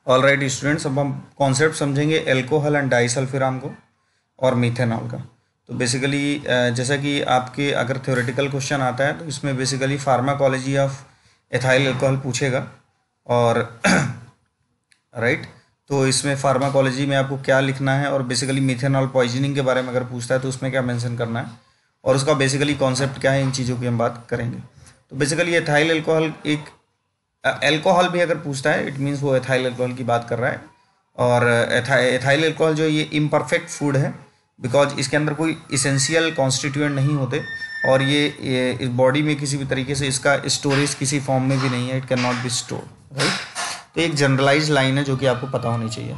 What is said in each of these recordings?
All right students, अब हम concept समझेंगे एल्कोहल एंड डाइसल्फिराम को और मीथेनॉल का। तो बेसिकली जैसा कि आपके अगर थ्योरेटिकल क्वेश्चन आता है तो इसमें basically pharmacology of ethyl alcohol पूछेगा। और राइट तो इसमें फार्माकोलॉजी में आपको क्या लिखना है, और बेसिकली मीथेनॉल पॉइजनिंग के बारे में अगर पूछता है तो उसमें क्या मेंशन करना है और उसका बेसिकली कॉन्सेप्ट क्या है, इन चीज़ों की हम बात करेंगे। तो बेसिकली एथाइल अल्कोहल एक एल्कोहल भी अगर पूछता है इट मीन्स वो एथाइल अल्कोहल की बात कर रहा है। और एथाइल अल्कोहल जो ये इम्परफेक्ट फूड है बिकॉज इसके अंदर कोई इसेंशियल कॉन्स्टिट्यूएंट नहीं होते, और ये इस बॉडी में किसी भी तरीके से इसका स्टोरेज किसी फॉर्म में भी नहीं है, it can not be stored, right. तो एक जनरलाइज लाइन है जो कि आपको पता होनी चाहिए।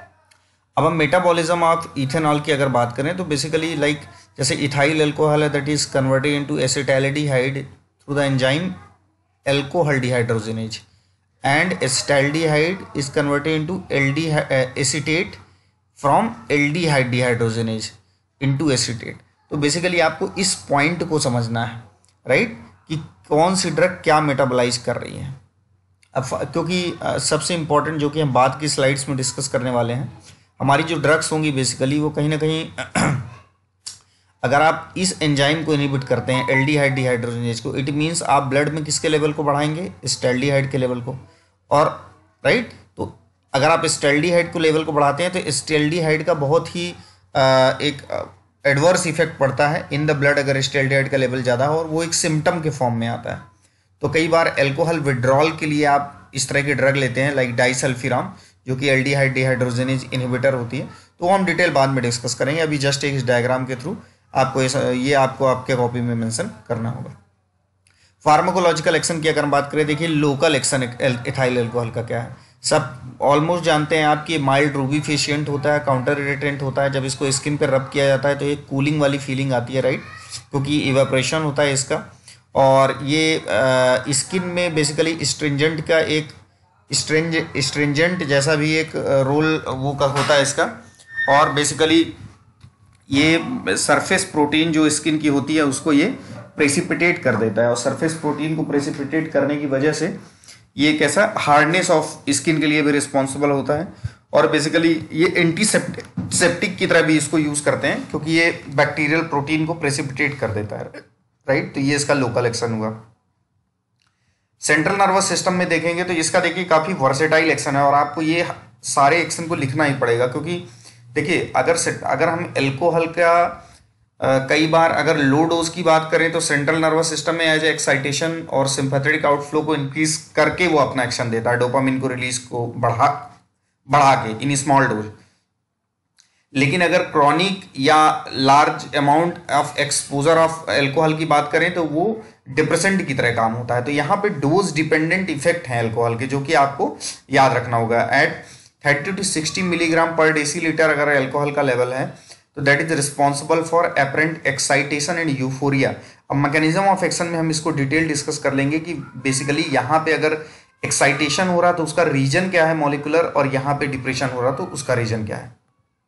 अब हम मेटाबॉलिज्म ऑफ इथेनॉल की अगर बात करें तो बेसिकली लाइक जैसे इथाइल अल्कोहल है that is converted into acetaldehyde through the enzyme alcohol dehydrogenase, and acetaldehyde is converted into acetate from aldehyde dehydrogenase into acetate। तो बेसिकली आपको इस पॉइंट को समझना है, राइट, कि कौन सी ड्रग क्या मेटाबोलाइज कर रही है। अब क्योंकि सबसे इंपॉर्टेंट जो कि हम बाद की स्लाइड्स में डिस्कस करने वाले हैं, हमारी जो ड्रग्स होंगी बेसिकली वो कहीं ना कहीं अगर आप इस एंजाइम को इनहिबिट करते हैं एल्डिहाइड डिहाइड्रोजनेज को, इट मीन्स आप ब्लड में किसके लेवल को बढ़ाएंगे, स्टेल्डिहाइड के लेवल को। और राइट तो अगर आप स्टेल्डिहाइड को लेवल को बढ़ाते हैं तो स्टेल्डिहाइड का बहुत ही एक एडवर्स इफेक्ट पड़ता है इन द ब्लड अगर स्टेल्डिहाइड का लेवल ज़्यादा हो, और वो एक सिम्टम के फॉर्म में आता है। तो कई बार एल्कोहल विड्रॉल के लिए आप इस तरह की ड्रग लेते हैं लाइक डाइसल्फिराम जो कि एल्डिहाइड डिहाइड्रोजनेज इनहिबिटर होती है। तो वो हम डिटेल बाद में डिस्कस करेंगे, अभी जस्ट एक डायग्राम के थ्रू आपको ये आपको आपके कॉपी में मेंशन करना होगा। फार्माकोलॉजिकल एक्शन की अगर हम बात करें, देखिए लोकल एक्शन एथाइल अल्कोहल का क्या है, सब ऑलमोस्ट जानते हैं आप कि माइल्ड रूबिफिशिएंट होता है, काउंटर इरिटेंट होता है। जब इसको स्किन पर रब किया जाता है तो एक कूलिंग वाली फीलिंग आती है, राइट, क्योंकि इवेपोरेशन होता है इसका। और ये स्किन में बेसिकली स्ट्रिंजेंट का एक स्ट्रिंजेंट जैसा भी एक रोल वो का होता है इसका। और बेसिकली ये सरफेस प्रोटीन जो स्किन की होती है उसको ये प्रेसिपिटेट कर देता है, और सरफेस प्रोटीन को प्रेसिपिटेट करने की वजह से ये कैसा हार्डनेस ऑफ स्किन के लिए भी रिस्पॉन्सिबल होता है। और बेसिकली ये एंटीसेप्टिक की तरह भी इसको यूज करते हैं क्योंकि ये बैक्टीरियल प्रोटीन को प्रेसिपिटेट कर देता है, राइट। तो ये इसका लोकल एक्शन हुआ। सेंट्रल नर्वस सिस्टम में देखेंगे तो इसका देखिए काफी वर्सेटाइल एक्शन है, और आपको ये सारे एक्शन को लिखना ही पड़ेगा क्योंकि देखिए अगर हम एल्कोहल का कई बार अगर लो डोज की बात करें तो सेंट्रल नर्वस सिस्टम में एज एक्साइटेशन और सिंपैथेटिक आउटफ्लो को इंक्रीज करके वो अपना एक्शन देता है, डोपामिन को रिलीज को बढ़ा के इन स्मॉल डोज। लेकिन अगर क्रॉनिक या large amount of exposure of alcohol की बात करें तो वो डिप्रेसेंट की तरह काम होता है। तो यहाँ पे डोज डिपेंडेंट इफेक्ट है एल्कोहल के, जो कि आपको याद रखना होगा। At 30 to 60 milligram per decilitre अगर एल्कोहल का लेवल है तो that is responsible for apparent excitation and euphoria. अब मैकेनिज्म ऑफ एक्शन में हम इसको डिटेल डिस्कस कर लेंगे कि बेसिकली यहाँ पे अगर एक्साइटेशन हो रहा तो उसका रीजन क्या है मॉलिकुलर, और यहाँ पे डिप्रेशन हो रहा तो उसका रीजन क्या है।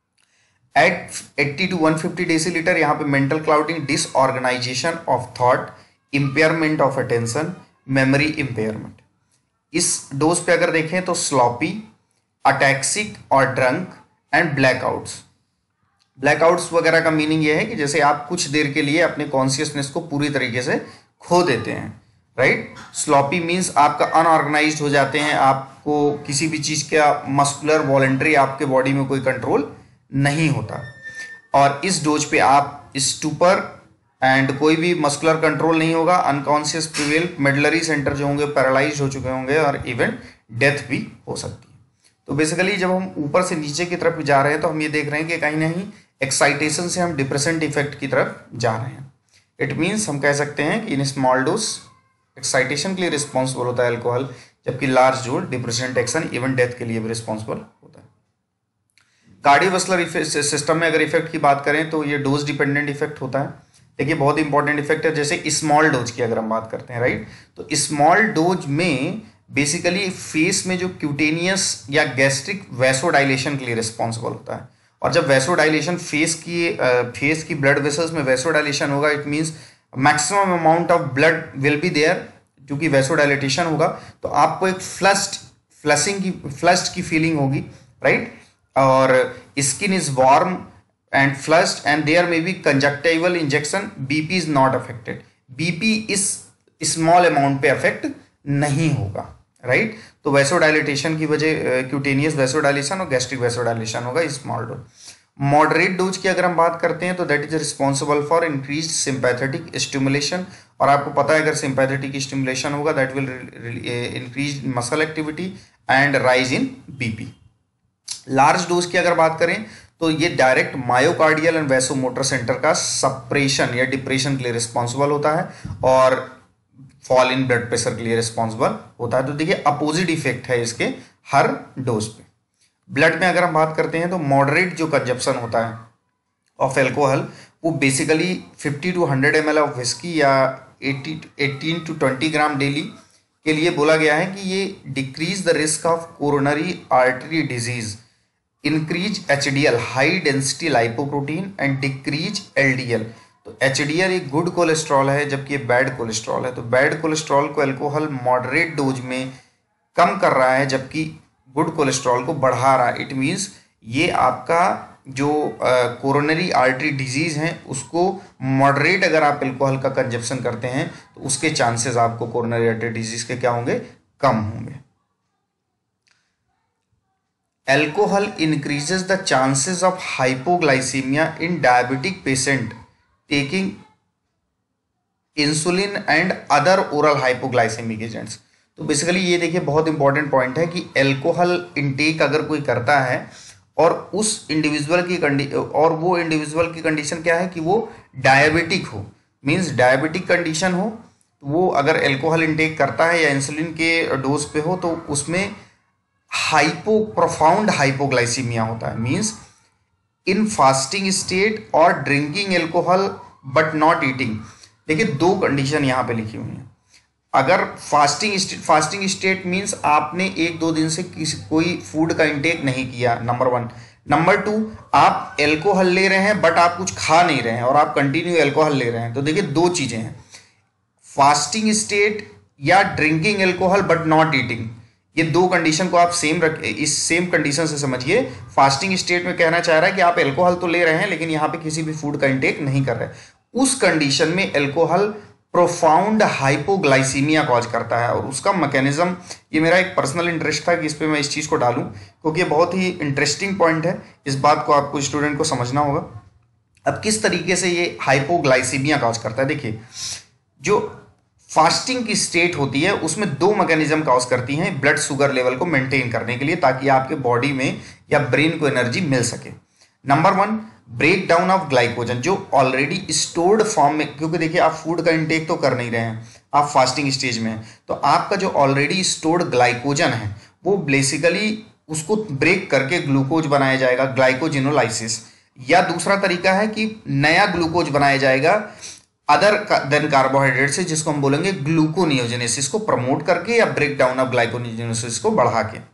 एट 80 to 150 डेसीलीटर यहाँ पे mental clouding, disorganisation of thought, impairment of attention, memory impairment. इस डोज पे अगर देखें तो स्लॉपी, अटैक्सिक और ड्रंक एंड ब्लैकआउट्स। ब्लैकआउट्स वगैरह का मीनिंग ये है कि जैसे आप कुछ देर के लिए अपने कॉन्शियसनेस को पूरी तरीके से खो देते हैं, राइट। स्लॉपी मीन्स आपका अनऑर्गेनाइज्ड हो जाते हैं, आपको किसी भी चीज का मस्कुलर वॉलंटरी आपके बॉडी में कोई कंट्रोल नहीं होता। और इस डोज पे आप स्टूपर एंड कोई भी मस्कुलर कंट्रोल नहीं होगा, अनकॉन्शियस प्रिवेल, मेडलरी सेंटर जो होंगे पैरालाइज हो चुके होंगे, और इवन डेथ भी हो सकती है। तो बेसिकली जब हम ऊपर से नीचे की तरफ जा रहे हैं तो हम ये देख रहे हैं कि कहीं ना कहीं एक्साइटेशन से हम डिप्रेसेंट इफेक्ट की तरफ जा रहे हैं। इट मीन्स हम कह सकते हैं कि इन स्मॉल डोज एक्साइटेशन के लिए रिस्पॉन्सिबल होता है एल्कोहल, जबकि large dose depressant action even death के लिए भी रिस्पॉन्सिबल होता है। कार्डियोवास्कुलर सिस्टम में अगर इफेक्ट की बात करें तो ये डोज डिपेंडेंट इफेक्ट होता है। देखिए बहुत इंपॉर्टेंट इफेक्ट है, जैसे स्मॉल डोज की अगर हम बात करते हैं, राइट, तो स्मॉल डोज में बेसिकली फेस में जो क्यूटेनियस या गैस्ट्रिक वैसोडाइलेशन के लिए रिस्पॉन्सिबल होता है। और जब वैसोडाइलेशन फेस की ब्लड वेसल्स में वैसोडाइलेशन होगा, it means maximum amount of blood will be there, क्योंकि वैसोडाइलेटेशन होगा तो आपको एक फ्लश्ड फ्लश्ड की फीलिंग होगी, राइट। और skin is warm and flushed and there may be conjunctival injection. BP is not affected, BP इस स्मॉल अमाउंट पे अफेक्ट नहीं होगा, राइट। तो वैसोडाइलेटेशन की वजह क्यूटेनियस वैसोडाइलेशन और गैस्ट्रिक वैसोडाइलेशन होगा स्मॉल डोज। मॉडरेट डोज की अगर हम बात करते हैं तो that is responsible for increase sympathetic stimulation, और आपको पता है अगर सिंपैथेटिक स्टिमुलेशन होगा that will increase muscle activity and rise in BP. Large dose की अगर बात करें तो ये direct myocardial and vasomotor centre का सप्रेशन या डिप्रेशन के लिए रिस्पॉन्सिबल होता है और फॉल इन ब्लड प्रेशर के लिए रिस्पॉन्सिबल होता है। तो देखिए अपोजिट इफेक्ट है इसके हर डोज पे। ब्लड में अगर हम बात करते हैं तो मॉडरेट जो कंजप्शन होता है ऑफ एल्कोहल वो basically 50 to 100 ml of whisky या 18 to 20 ग्राम डेली के लिए बोला गया है कि ये decrease the risk of coronary artery disease, increase HDL high density lipoprotein and decrease LDL. तो एचडीएल एक गुड कोलेस्ट्रॉल है जबकि ये बैड कोलेस्ट्रॉल है। तो बैड कोलेस्ट्रॉल को अल्कोहल मॉडरेट डोज में कम कर रहा है जबकि गुड कोलेस्ट्रॉल को बढ़ा रहा है। इट मीन्स ये आपका जो कोरोनरी आर्टरी डिजीज है उसको मॉडरेट अगर आप अल्कोहल का कंजप्शन करते हैं तो उसके चांसेस आपको कोरोनरी आर्टरी डिजीज के क्या होंगे, कम होंगे। Alcohol increases the chances of hypoglycemia in diabetic patient taking insulin and other oral hypoglycemic agents। तो बेसिकली ये देखिए बहुत इंपॉर्टेंट पॉइंट है कि एल्कोहल इनटेक अगर कोई करता है और उस इंडिविजुअल की कंडीशन क्या है कि वो डायबिटिक हो, मींस डायबिटिक कंडीशन हो, वो अगर एल्कोहल इनटेक करता है या इंसुलिन के डोज पे हो तो उसमें प्रोफाउंड हाइपोग्लाइसीमिया होता है। मींस इन फास्टिंग स्टेट और drinking alcohol but not eating. देखिए दो कंडीशन यहाँ पे लिखी हुई हैं। अगर फास्टिंग स्टेट मींस आपने 1-2 दिन से कोई फूड का इंटेक नहीं किया, नंबर 1। नंबर 2, आप एल्कोहल ले रहे हैं बट आप कुछ खा नहीं रहे हैं और आप कंटिन्यू एल्कोहल ले रहे हैं। तो देखिए दो चीजें हैं, फास्टिंग स्टेट या drinking alcohol but not eating. ये दो कंडीशन को आप इस सेम कंडीशन से समझिए। फास्टिंग स्टेट में कहना चाह रहा है कि आप एल्कोहल तो ले रहे हैं लेकिन यहाँ पे किसी भी फूड का इंटेक नहीं कर रहे। उस कंडीशन में एल्कोहल प्रोफाउंड हाइपोग्लाइसीमिया कॉज करता है और उसका मैकेनिज्म, ये मेरा एक पर्सनल इंटरेस्ट था कि इस पे मैं इस चीज़ को डालूं क्योंकि ये बहुत ही इंटरेस्टिंग पॉइंट है। इस बात को आपको स्टूडेंट को समझना होगा। अब किस तरीके से ये हाइपोग्लाइसीमिया कॉज करता है, देखिए जो फास्टिंग की स्टेट होती है उसमें 2 मैकेनिज्म कॉज करती हैं ब्लड शुगर लेवल को मेंटेन करने के लिए ताकि आपके बॉडी में या ब्रेन को एनर्जी मिल सके। Number 1, break down of glycogen जो ऑलरेडी स्टोर्ड फॉर्म में, क्योंकि देखिए आप फूड का इंटेक तो कर नहीं रहे हैं, आप फास्टिंग स्टेज में हैं, तो आपका जो ऑलरेडी स्टोर्ड ग्लाइकोजन है वो बेसिकली उसको ब्रेक करके ग्लूकोज बनाया जाएगा, ग्लाइकोजिनोलाइसिस। या दूसरा तरीका है कि नया ग्लूकोज बनाया जाएगा अदर देन कार्बोहाइड्रेट से, जिसको हम बोलेंगे ग्लूकोनियोजेनेसिस को प्रमोट करके या ब्रेक डाउन ऑफ ग्लाइकोनियोजेनेसिस को बढ़ा के।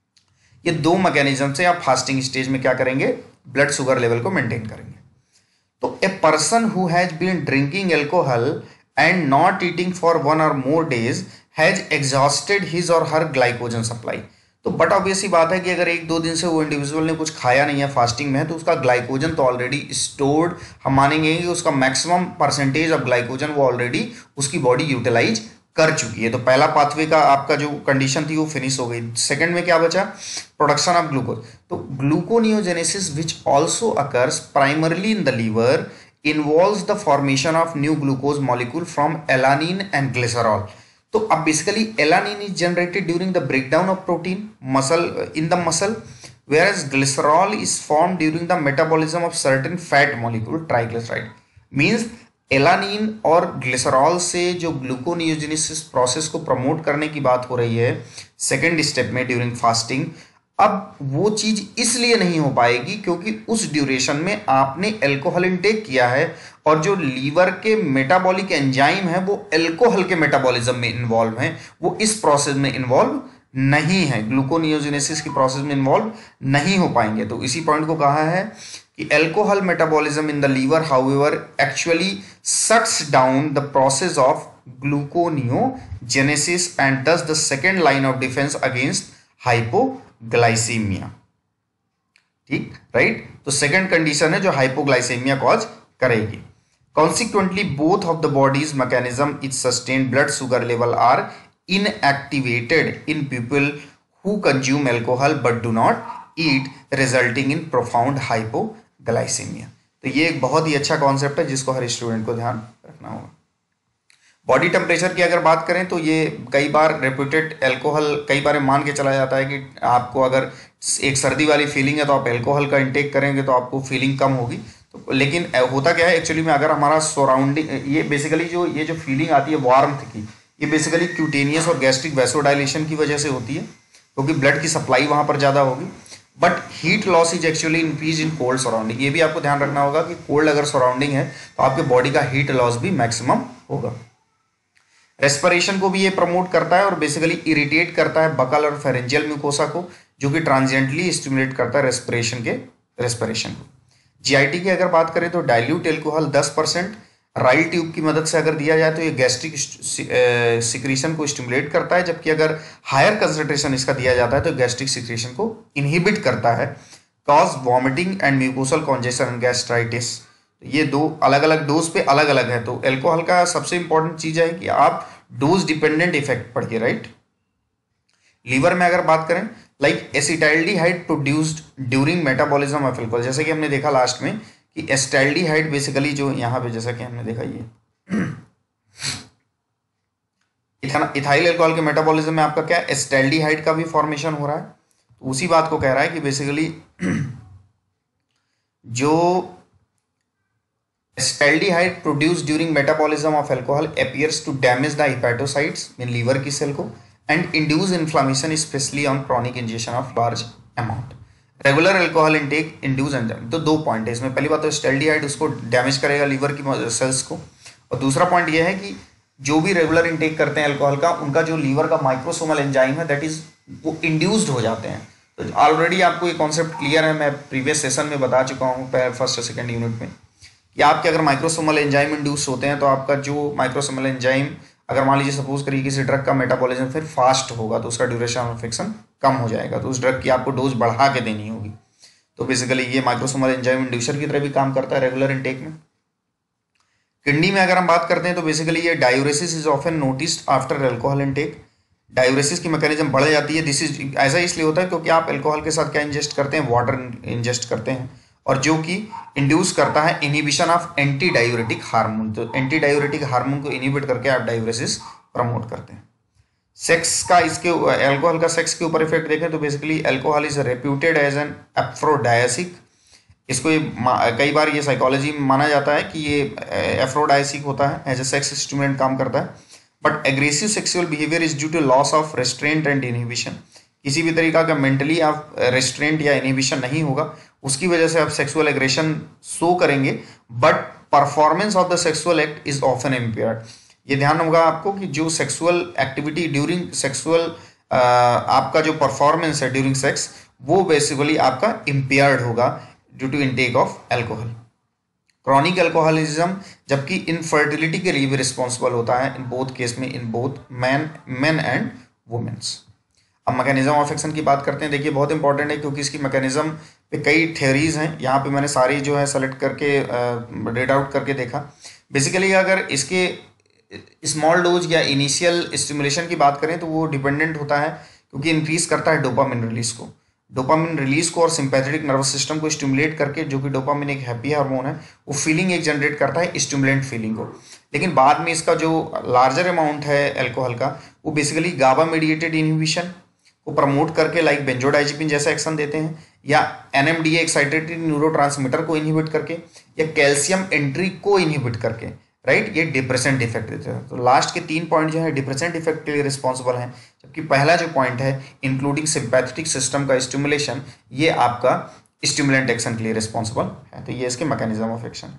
ये 2 मैकेनिज्म से आप फास्टिंग स्टेज में क्या करेंगे, ब्लड शुगर लेवल को मेंटेन करेंगे। तो a person who has been drinking alcohol and not eating for 1 or more days has exhausted his और हर ग्लाइकोजन सप्लाई। तो बट ऑब्वियस ही बात है कि अगर 1-2 दिन से वो इंडिविजुअल ने कुछ खाया नहीं है फास्टिंग में तो उसका ग्लाइकोजन तो ऑलरेडी स्टोर्ड, हम मानेंगे कि उसका मैक्सिमम परसेंटेज ऑफ ग्लाइकोजन वो ऑलरेडी उसकी बॉडी यूटिलाइज कर चुकी है। तो पहला पाथवे का आपका जो कंडीशन थी वो फिनिश हो गई। सेकंड में क्या बचा, प्रोडक्शन ऑफ ग्लूकोज। तो gluconeogenesis which also occurs primarily in the liver involves the formation of new glucose molecule from alanine and glycerol. तो अब basically alanine is generated during the breakdown of protein in the muscle whereas glycerol is formed during the metabolism of certain fat molecule triglyceride। Means alanine और glycerol से जो gluconeogenesis process को promote करने की बात हो रही है सेकेंड स्टेप में ड्यूरिंग फास्टिंग, अब वो चीज इसलिए नहीं हो पाएगी क्योंकि उस ड्यूरेशन में आपने एल्कोहल इंटेक किया है और जो लीवर के मेटाबॉलिक एंजाइम है वो एल्कोहल के मेटाबॉलिज्म में इन्वॉल्व हैं, वो इस प्रोसेस में इन्वॉल्व नहीं है, ग्लूकोनियोजेनेसिस की प्रोसेस में इन्वॉल्व नहीं हो पाएंगे। तो इसी पॉइंट को कहा है कि alcohol metabolism in the liver however actually shuts down the process of gluconeogenesis and thus the second line of defence against hypoglycaemia. ठीक, राइट। तो सेकंड कंडीशन है जो हाइपोग्लाइसीमिया कॉज करेगी। Consequently both of the body's mechanism it sustain blood sugar level are inactivated in people who consume alcohol but do not eat, resulting in profound hypoglycaemia. तो ये एक बहुत ही अच्छा concept है जिसको हर स्टूडेंट को ध्यान रखना होगा। बॉडी टेम्परेचर की अगर बात करें तो ये कई बार रेप्यूटेड एल्कोहल, कई बार मान के चला जाता है कि आपको अगर एक सर्दी वाली फीलिंग है तो आप एल्कोहल का इंटेक करेंगे तो आपको फीलिंग कम होगी। तो लेकिन होता क्या है एक्चुअली में, अगर हमारा सराउंडिंग, ये बेसिकली ये जो फीलिंग आती है वार्मथ की, ये बेसिकली क्यूटेनियस और गैस्ट्रिक वैसोडाइलेशन की वजह से होती है, क्योंकि ब्लड की सप्लाई वहाँ पर ज़्यादा होगी। But heat loss is actually increase in cold surrounding. ये भी आपको ध्यान रखना होगा कि कोल्ड अगर सराउंडिंग है तो आपके बॉडी का हीट लॉस भी मैक्सिमम होगा। रेस्पिरेशन को भी ये प्रमोट करता है और बेसिकली इरिटेट करता है बकल और फेरेंजियल म्यूकोसा को, जो कि ट्रांजिएंटली स्टिमुलेट करता है रेस्पिरेशन को। जीआईटी की अगर बात करें तो डाइल्यूट एल्कोहल 10% राइल ट्यूब की मदद से अगर दिया जाए तो ये गैस्ट्रिक सिक्रीशन को स्टिमुलेट करता है, जबकि अगर हायर कंसंट्रेशन इसका दिया जाता है तो गैस्ट्रिक सिक्रीशन को इनहिबिट करता है, cause vomiting and mucosal congestion and gastritis. ये दो अलग अलग डोज पे अलग अलग है। तो एल्कोहल का सबसे इंपॉर्टेंट चीज है कि आप डोज डिपेंडेंट इफेक्ट पढ़िए, राइट। लीवर में अगर बात करें, like acetaldehyde produced during metabolism of alcohol, जैसे कि हमने देखा लास्ट में कि एसिटाइल्डिहाइड बेसिकली जो यहाँ पे जैसा कि हमने देखा ये इथाइल एल्कोहल के मेटाबॉलिज्म में आपका क्या एसिटाइल्डिहाइड का भी फॉर्मेशन हो रहा है। तो उसी बात को कह रहा है कि बेसिकली जो acetaldehyde produced during metabolism of alcohol appears to damage the hepatocytes mean liver की सेल को and induce inflammation specially on chronic injection of large amount. Regular alcohol intake induce enzyme. तो दो पॉइंट है इसमें। पहली बात तो एसिटाइल्डिहाइड उसको डैमेज करेगा लीवर की सेल्स को, और दूसरा पॉइंट ये है कि जो भी रेगुलर इंटेक करते हैं एल्कोहल का, उनका जो लीवर का माइक्रोसोमल एंजाइम है दैट इज वो इंड्यूस्ड हो जाते हैं। तो ऑलरेडी आपको ये कॉन्सेप्ट क्लियर है, मैं प्रीवियस सेशन में बता चुका हूँ फर्स्ट और सेकेंड यूनिट में, कि आपके अगर माइक्रोसोमल एंजाइम इंड्यूस होते हैं तो आपका जो माइक्रोसोमल एंजाइम, अगर मान लीजिए सपोज करिए किसी ड्रग का मेटाबॉलिज्म फिर फास्ट होगा तो उसका ड्यूरेशन ऑफ एक्शन कम हो जाएगा, तो उस ड्रग की आपको डोज बढ़ा के देनी होगी। तो बेसिकली ये माइक्रोसोमल एंजाइम इंड्यूसर की तरह भी काम करता है रेगुलर इंटेक में। किडनी में अगर हम बात करते हैं तो बेसिकली ये diuresis is often noticed after alcohol intake. Diuresis की मैकेनिज्म बढ़ जाती है। दिस इज ऐसा इसलिए होता है क्योंकि आप एल्कोहल के साथ क्या इंजेस्ट करते हैं, वाटर इंजेस्ट करते हैं, और जो कि इंड्यूस करता है inhibition of anti diuretic hormone. तो एंटी डायूरेटिक हार्मोन को इनहिबिट करके आप डायूरेसिस प्रमोट करते हैं। सेक्स का इसके एल्कोहल का सेक्स के ऊपर इफेक्ट देखें तो basically alcohol is reputed as an aphrodisiac. इसको ये कई बार ये साइकोलॉजी में माना जाता है कि ये एफ्रोडायसिक होता है, एज ए सेक्स स्टिमुलेंट काम करता है। But aggressive sexual behaviour is due to loss of restraint and inhibition. किसी भी तरीका का मेंटली आप रेस्ट्रेंट या इनहिबिशन नहीं होगा, उसकी वजह से आप सेक्सुअल एग्रेशन शो करेंगे, but performance of the sexual act is often impaired. ये ध्यान होगा आपको कि जो सेक्सुअल एक्टिविटी ड्यूरिंग सेक्सुअल आपका जो परफॉर्मेंस है ड्यूरिंग सेक्स, वो बेसिकली आपका इम्पेयर्ड होगा due to intake of alcohol. Chronic alcoholism जबकि इनफर्टिलिटी के लिए भी रिस्पॉन्सिबल होता है इन बोथ केस में, in both man and womens. अब मैकेनिज्म ऑफ एक्शन की बात करते हैं। देखिए बहुत इंपॉर्टेंट है क्योंकि इसकी मैकेनिज्म पे कई थ्योरीज हैं। यहाँ पे मैंने सारी जो है सेलेक्ट करके रेड आउट करके देखा। बेसिकली अगर इसके स्मॉल डोज या इनिशियल स्टिमुलेशन की बात करें तो वो डिपेंडेंट होता है क्योंकि इंक्रीज करता है डोपामिन रिलीज को। डोपामिन रिलीज को और सिंपैथेटिक नर्वस सिस्टम को स्टिमुलेट करके, जो कि डोपामिन एक हैप्पी हार्मोन है, वो फीलिंग एक जनरेट करता है, स्टिमुलेंट फीलिंग को। लेकिन बाद में इसका जो लार्जर अमाउंट है एल्कोहल का, वो बेसिकली गाबा मेडिएटेड इनहिबिशन को प्रमोट करके लाइक बेंजोडाइजेपिन जैसा एक्शन देते हैं, या एनएमडीए एक्साइटेटरी न्यूरोट्रांसमीटर को इनहिबिट करके, या कैल्शियम एंट्री को इनहिबिट करके, राइट। ये डिप्रेसेंट इफेक्ट देते हैं। तो लास्ट के 3 पॉइंट जो है डिप्रेसेंट इफेक्ट के लिए रिस्पॉन्सिबल हैं, जबकि पहला जो पॉइंट है इंक्लूडिंग सिंपैथेटिक सिस्टम का स्टिमुलेशन, ये आपका स्टिमुलेंट एक्शन के लिए रिस्पॉन्सिबल है। तो ये इसके mechanism of action.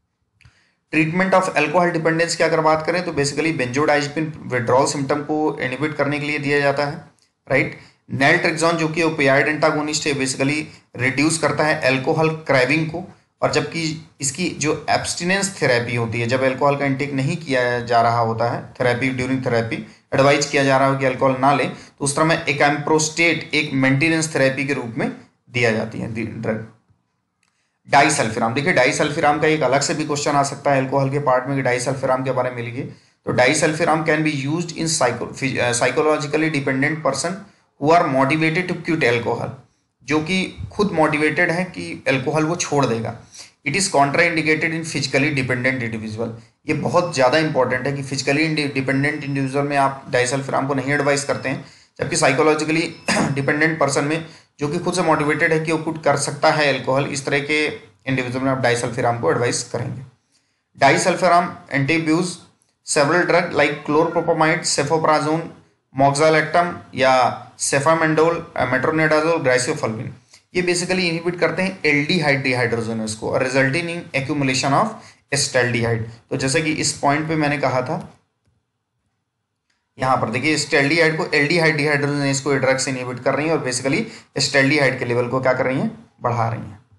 Treatment of alcohol dependence की अगर बात करें तो बेसिकली बेंजोडाइजेपिन विड्रॉल सिम्टम को इनहिबिट करने के लिए दिया जाता है, राइट। नैलट्रिक्सोन जो कि ओपियाइड एंटागोनिस्ट है, बेसिकली रिड्यूस करता है एल्कोहल क्रेविंग को और जबकि इसकी जो एब्सटिनेंस थेरेपी होती है, जब अल्कोहल का इंटेक नहीं किया जा रहा होता है, थेरेपी ड्यूरिंग थेरेपी एडवाइज किया जा रहा हो कि अल्कोहल ना लें, तो उस तरह में एकैम्प्रोस्टेट एक मेंटेनेंस थेरेपी के रूप में दिया जाती है ड्रग। डाइसल्फिराम, देखिए डाइसल्फिराम का एक अलग से भी क्वेश्चन आ सकता है अल्कोहल के पार्ट में कि डाइसल्फिराम के बारे में लिखिए। तो disulfiram can be used in psychologically dependent person who are motivated to quit alcohol, जो कि खुद मोटिवेटेड है कि अल्कोहल वो छोड़ देगा। It is contraindicated in physically dependent individual, ये बहुत ज़्यादा इंपॉर्टेंट है कि फिजिकली डिपेंडेंट इंडिविजुअल में आप डाइसल्फिराम को नहीं एडवाइस करते हैं, जबकि साइकोलॉजिकली डिपेंडेंट पर्सन में जो कि खुद से मोटिवेटेड है कि वो कुछ कर सकता है अल्कोहल, इस तरह के इंडिविजुअल में आप डाइसल्फिराम को एडवाइस करेंगे। Disulfiram antabuse several drug like chlorpropamide, cefoperazone, moxalactam या सेफामेंडोल, मेट्रोनिडाजोल, ग्लाइसोफल्विन, ये बेसिकली इनहिबिट करते हैं एल्डिहाइड डिहाइड्रोजनेस को और resulting in accumulation of acetaldehyde. तो जैसे कि इस पॉइंट पे मैंने कहा था, यहाँ पर देखिए एस्टेल्डिहाइड को एल्डिहाइड डिहाइड्रोजनेस को ड्रग्स इनहिबिट कर रही हैं और बेसिकली एस्टेल्डिहाइड के लेवल को क्या कर रही हैं, बढ़ा रही हैं।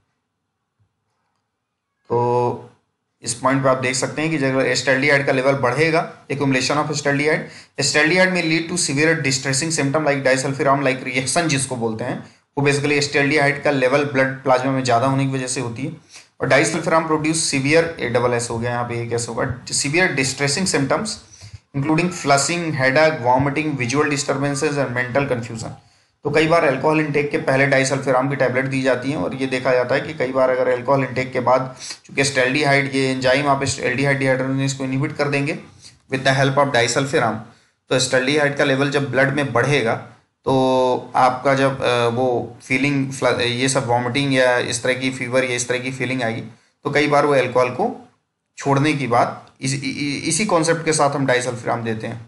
तो इस पॉइंट पे आप देख सकते हैं कि जब एस्टेल्डिहाइड का लेवल बढ़ेगा, एक्यूमुलेशन ऑफ एस्टेल्डिहाइड में lead to severe distressing symptom like disulfiram like reaction जिसको बोलते हैं, वो बेसिकली एस्टेल्डिहाइड का लेवल ब्लड प्लाज्मा में ज़्यादा होने की वजह से होती है। और डाइसल्फिराम प्रोड्यूस सीवियर, एस हो गया यहाँ पे, एक होगा, severe distressing symptoms including flushing, headache, vomiting, visual disturbances and mental confusion. तो कई बार अल्कोहल इंटेक के पहले डाइसल्फिराम की टैबलेट दी जाती हैं और ये देखा जाता है कि कई बार अगर अल्कोहल इंटेक के बाद, चूंकि एस्टेल्डिहाइड ये एंजाइम आप एल्डिहाइड डिहाइड्रोजनेस को इनहिबिट कर देंगे with the help of disulfiram, तो एस्टेल्डिहाइड का लेवल जब ब्लड में बढ़ेगा तो आपका जब वो फीलिंग, ये सब वॉमिटिंग या इस तरह की फीवर या इस तरह की फीलिंग आएगी, तो कई बार वो अल्कोहल को छोड़ने की बात इसी कॉन्सेप्ट के साथ हम डाइसल्फिराम देते हैं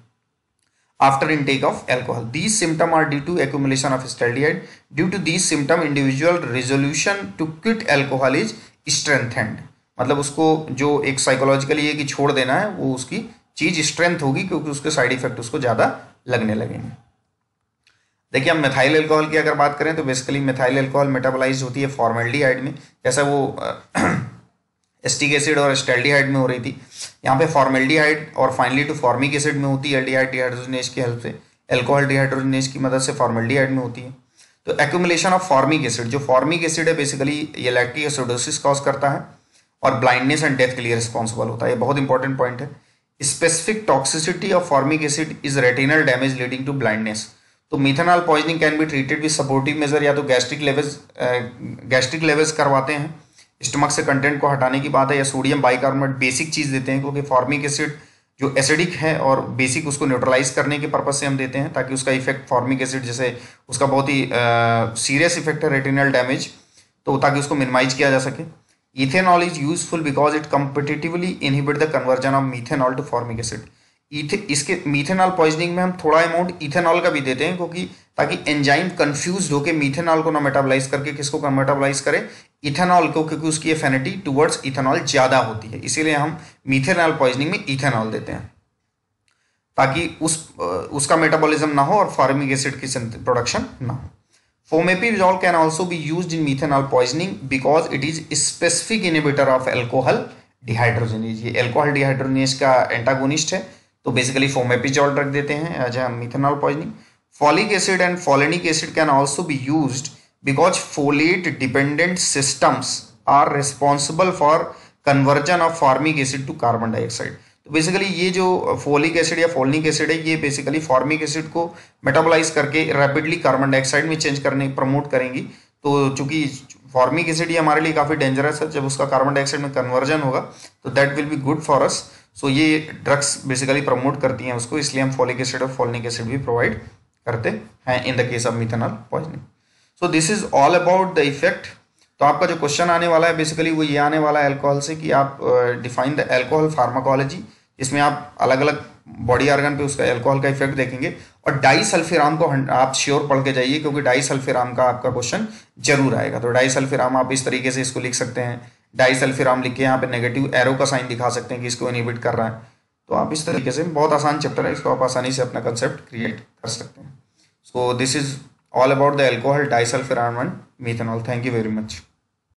after intake of alcohol. These symptom are due to accumulation of acetaldehyde. Due to these symptom individual resolution to quit alcohol is strengthened, मतलब उसको जो एक साइकोलॉजिकली ये कि छोड़ देना है, वो उसकी चीज स्ट्रेंथ होगी क्योंकि उसके साइड इफेक्ट उसको ज़्यादा लगने लगेंगे। देखिए, हम मिथाइल अल्कोहल की अगर बात करें तो बेसिकली मिथाइल अल्कोहल मेटाबोलाइज होती है फॉर्मेल्डिहाइड में, जैसा वो एस्टिक एसिड और एस्टेल्डिहाइड में हो रही थी। यहाँ पे फॉर्मेल्डिहाइड और फाइनली टू फॉर्मिक एसिड में होती है एल्डिहाइड डिहाइड्रोजनेज की हेल्प से, अल्कोहल डिहाइड्रोजनेज की मदद से फॉर्मेल्डिहाइड में होती है। तो एक्यूमुलेशन ऑफ फॉर्मिक एसिड, जो फॉर्मिक एसिड है बेसिकली ये लैक्टिक एसिडोसिस कॉज करता है और ब्लाइंडनेस एंड डेथ के लिए रिस्पॉन्सिबल होता है। ये बहुत इंपॉर्टेंट पॉइंट है। Specific toxicity of formic acid is retinal damage leading to blindness. तो methanol poisoning can be treated with supportive measure, या तो गैस्ट्रिक लेवल्स करवाते हैं, स्टमक से कंटेंट को हटाने की बात है, या सोडियम बाइकार्बोनेट बेसिक चीज़ देते हैं, क्योंकि फॉर्मिक एसिड जो एसिडिक है और बेसिक उसको न्यूट्रलाइज करने के पर्पज से हम देते हैं, ताकि उसका इफेक्ट फॉर्मिक एसिड जैसे उसका बहुत ही सीरियस इफेक्ट है रेटिनल डैमेज, तो ताकि उसको मिनिमाइज किया जा सके। Ethanol is useful because it competitively inhibit the conversion of methanol to formic acid. इसके मिथेनॉल पॉइजनिंग में हम थोड़ा अमाउंट इथेनॉल का भी देते हैं, क्योंकि ताकि एंजाइम कंफ्यूज होकर मिथेनॉल को ना मेटाबोलाइज करके किसको मेटाबोलाइज करे, इथेनॉल को, क्योंकि उसकी एफिनिटी टुवर्ड्स इथेनॉल ज्यादा होती है, इसीलिए हम मिथेनॉल पॉइजनिंग में इथेनॉल देते हैं ताकि उसका मेटाबॉलिज्म ना हो और फॉर्मिक एसिड की प्रोडक्शन ना हो। Fomepizole can also be used in methanol poisoning because it is specific inhibitor of alcohol dehydrogenase. ये अल्कोहल डिहाइड्रोजनेज का एंटागोनिस्ट है, तो बेसिकली फोमेपिजोल ड्रग देते हैं as methanol poisoning. Folic acid and folinic acid can also be used because folate dependent systems are responsible for conversion of formic acid to carbon dioxide। तो basically ये जो folic acid या folinic acid है, ये basically formic acid को metabolise करके rapidly carbon dioxide में change करने प्रमोट करेंगी। तो चूंकि फॉर्मिक एसिड ये हमारे लिए काफ़ी डेंजरस है, जब उसका कार्बन डाइऑक्साइड में कन्वर्जन होगा तो that will be good for us. So ये ड्रग्स बेसिकली प्रमोट करती हैं उसको, इसलिए हम फॉलिक एसिड और फोलिनिक एसिड भी प्रोवाइड करते हैं in the case of methanol poisoning. So this is all about the effect. तो आपका जो क्वेश्चन आने वाला है बेसिकली वो ये आने वाला है अल्कोहल से कि आप डिफाइन द अल्कोहल फार्माकोलॉजी, इसमें आप अलग अलग बॉडी ऑर्गन पे उसका अल्कोहल का इफेक्ट देखेंगे। और डाइसल्फिराम को आप श्योर पढ़ के जाइए, क्योंकि डाइसल्फिराम का आपका क्वेश्चन जरूर आएगा। तो डाइसल्फिराम आप इस तरीके से इसको लिख सकते हैं, डाइसल्फिराम लिख के यहाँ पे नेगेटिव एरो का साइन दिखा सकते हैं कि इसको इनहिबिट कर रहा है। तो आप इस तरीके से, बहुत आसान चैप्टर है, इसको आप आसानी से अपना कंसेप्ट क्रिएट कर सकते हैं। So this is all about the alcohol, disulfiram and methanol. Thank you very much.